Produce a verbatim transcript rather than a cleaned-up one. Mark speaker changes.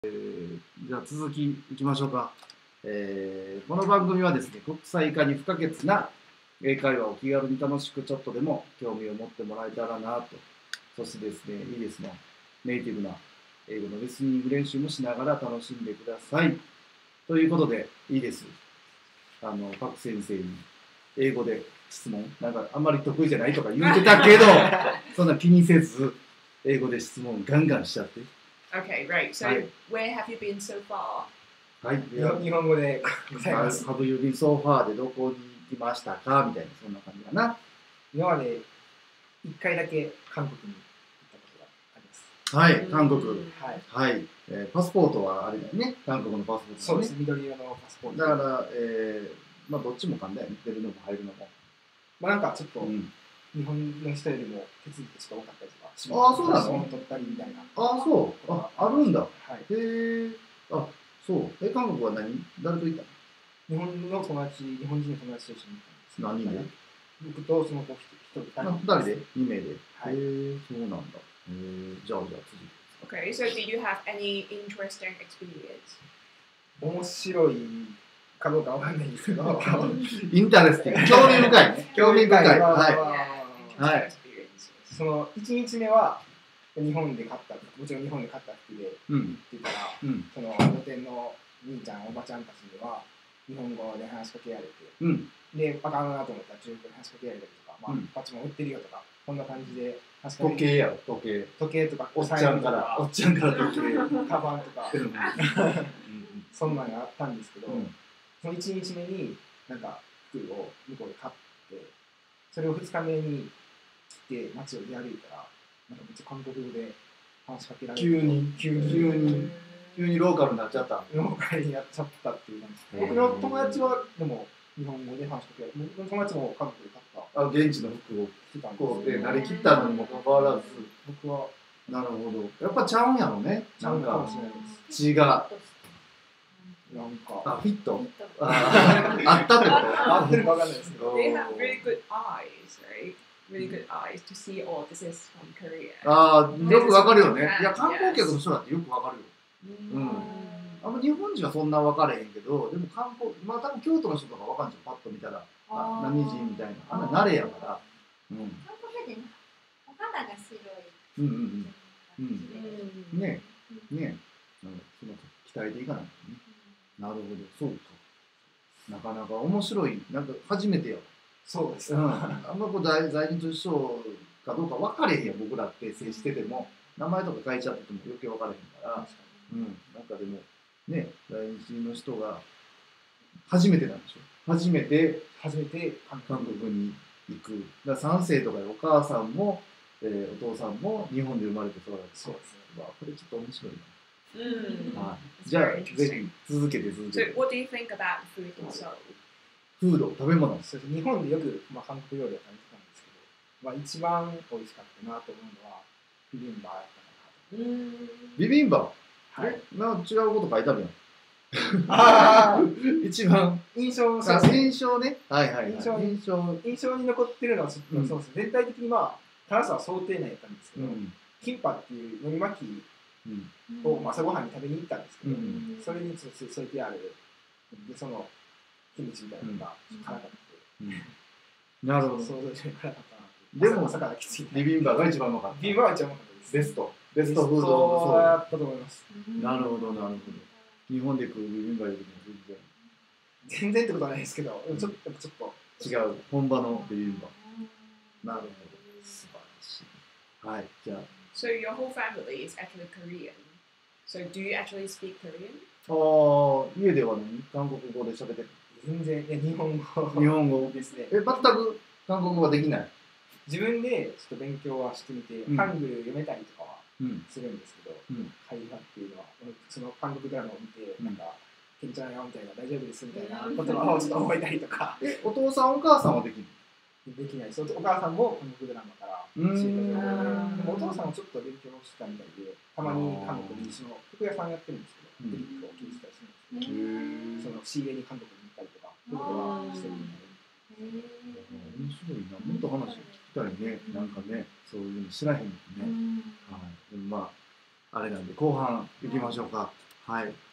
Speaker 1: えー、じゃあ続きいきましょうか。えー、この番組はですね、国際化に不可欠な英会話を気軽に楽しくちょっとでも興味を持ってもらえたらなと。そしてですね、いいですね、ネイティブな英語のリスニング練習もしながら楽しんでください。ということで、いいです。あの、パク先生に英語で質問、なんかあんまり得意じゃないとか言ってたけど、そんな気にせず、英語で質問ガンガンしちゃって。
Speaker 2: Okay, right. So,
Speaker 1: Hi.
Speaker 2: where have you been so far?
Speaker 1: はい。
Speaker 3: 日本語でございます。
Speaker 1: Have you been so far でどこに行きましたかみたいな、そんな感じかな。
Speaker 3: 今まで一回だけ韓国に行ったことがあります。
Speaker 1: はい、韓国。
Speaker 3: はい。
Speaker 1: はい。えー、パスポートはあれだよね。韓国のパスポート、ね。
Speaker 3: そうです。緑色のパスポート。
Speaker 1: だから、えー、まあどっちも簡単だよね。出るのも入るのも。
Speaker 3: まあなんかちょっと、うん、日本の人よりも手続きとして多かったりとか。
Speaker 1: ああ、そうなの？
Speaker 3: 取ったりみたいな。
Speaker 1: ああ、そう。あ、あるんだ。
Speaker 3: はい。
Speaker 1: へえ。あ、そう。え、韓国は何？誰と行った
Speaker 3: の？日本の友達、日本人の友達と一緒に行ったんです。
Speaker 1: 何人で？僕
Speaker 3: とその子一人。
Speaker 1: ふたりで？に名で。
Speaker 3: はい。
Speaker 1: へえ、そうなんだ。へえ、じゃあじゃあ次。
Speaker 2: Okay, so did you have any interesting experience?
Speaker 3: 面白いかどうかわかんないんですけど。
Speaker 1: インタレスティング。興味深いね。興味深い。はい。はい。
Speaker 3: そのいちにちめは日本で買った、もちろん日本で買った服で行ってたら、うん、その露店の兄ちゃん、おばちゃんたちには日本語で話しかけられて、うん、で、あかんなと思ったら中国で話しかけられたりとか、まあ、うん、こっちも売ってるよとか、こんな感じで話しかけられて。
Speaker 1: 時計やろ、時計。
Speaker 3: 時計とか、
Speaker 1: おっちゃんから、おっちゃんから時計。
Speaker 3: カバンとか、そんなのがあったんですけど、うん、そのいちにちめになんか服を向こうで買って、それをふつかめに来て街を出歩いたら、なんかめっちゃ韓国語で話しかけられて、
Speaker 1: 急に、急に、急に、急にローカルになっちゃった。
Speaker 3: ローカルになっちゃったっていう感じです。僕の友達はでも日本語で話しかけられて、僕の友達も韓国で買った。
Speaker 1: あ、現地の服を着たんですね。慣れきったのにもかかわらず、
Speaker 3: 僕は、
Speaker 1: なるほど。やっぱちゃうんやろね。
Speaker 3: ちゃうかもしれないです。
Speaker 1: 血が。
Speaker 3: なんか、
Speaker 1: あ、フィットあったってこと
Speaker 3: 合ってるかわかんないですけど。
Speaker 2: They have really good eyes, right? Really good eyes to see, oh, this is from Korea.
Speaker 1: ああ、よくわかるよね。いや、観光客の人だってよくわかるよ。うん。あんま日本人はそんな分かれへんけど、でも観光、まあ多分京都の人とかわかんじゃん、パッと見たら。あ、何人みたいな。あんな慣れやから。うん。
Speaker 4: 韓国人、お肌が白い。
Speaker 1: うんうんうん。うん。ねえ。ねえ。その鍛えていかないとね。なるほど、そうか。なかなか面白い、なんか初めてやわ。
Speaker 3: そうです、
Speaker 1: うん、あんまこう在在日証かどうか分かれへんやん、僕らって接してても、名前とか書いちゃってても余計分かれへんから、うん、なんかでも、ね、在日の人が初めてなんでしょ。初めて、
Speaker 3: 初めて
Speaker 1: 韓国に行く。だからさん世とかでお母さんも、えー、お父さんも日本で生まれて育って、
Speaker 3: そうですね。
Speaker 1: わこれちょっと面白いな。
Speaker 2: Mm.
Speaker 1: はい、じゃあ、ぜひ続けて続けて。
Speaker 2: So, what do you think about food in Seoul?
Speaker 1: フード、食べ物。
Speaker 3: 日本でよく、まあ、韓国料理を食べてたんですけど、まあ、一番美味しかったなと思うのはビビンバだったかなと。
Speaker 1: ビビンバ、
Speaker 3: はい、
Speaker 1: なんか違うこと書いてあるやん。
Speaker 3: あ
Speaker 1: 一番
Speaker 3: 印象
Speaker 1: 印象ね。はいはい、はい、
Speaker 3: 印象に印象印象に残ってるのは、うん、そうです。全体的にまあ辛さは想定内だったんですけど、うん、キンパっていうのり巻きを朝ごはんに食べに行ったんですけど、うん、それにちょっと添えてあるでそのキムチみたいなのが辛かった、うん、
Speaker 1: なるほど。
Speaker 3: 想像以上に辛かったな。でも
Speaker 1: 朝からきつい。ビビンバが一番うまかった。
Speaker 3: ビビンバが一番うまかったです。
Speaker 1: ベストベストフード
Speaker 3: そうやったと思います。
Speaker 1: なるほどなるほど。日本で食うビビンバよりも全
Speaker 3: 然全然ってことはないですけど、ちょっとちょっと
Speaker 1: 違う本場のビビンバ。なるほど。素晴らしい。はい、じゃあ。
Speaker 2: So your whole family is actually Korean. So do you actually speak Korean?
Speaker 1: ああ、家では何？韓国語で喋ってる？
Speaker 3: 全然、いや日本語。
Speaker 1: 日本語
Speaker 3: ですね。
Speaker 1: え、全く韓国語はできない？
Speaker 3: 自分でちょっと勉強はしてみて、うん、ハングル読めたりとかはするんですけど、うん、会話っていうのは、その韓国ドラマを見て、うん、なんか、けんちゃんよみたいな、大丈夫ですみたいな言葉をちょっと覚えたりとか。
Speaker 1: え、お父さんお母さんはできる？
Speaker 3: できないです。お母さんも韓国ドラマから教えてくれて、でもお父さんはちょっと勉強してたみたいで、たまに韓国にその服屋さんやってるんですけど、ブリックを切りしたりするんですけど、その仕入れに韓国に行ったりとか、そういうことはしてるみたいで。
Speaker 1: 面白いな、もっと話聞きたいね、なんかね、そういうの知らへんもんね。はい、でもまあ、あれなんで、後半行きましょうか。 はい